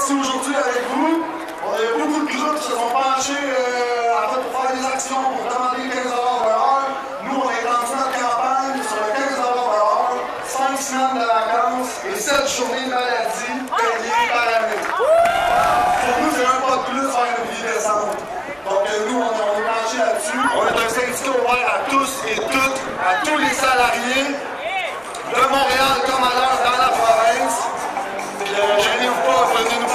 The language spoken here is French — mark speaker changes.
Speaker 1: ici aujourd'hui avec vous. On a beaucoup de groupes qui se sont penchés pour faire des actions pour demander 15 $ de l'heure. Nous, on a étendu notre campagne sur le 15 $ de l'heure, 5 semaines de vacances et 7 journées de maladie payées par année. Pour nous, c'est un pas de plus vers une vie décente. Donc nous, on est penchés là-dessus. On est un syndicat ouvert à tous et toutes, à tous les salariés de Montréal comme ailleurs dans la province. Gênez-vous pas, venez nous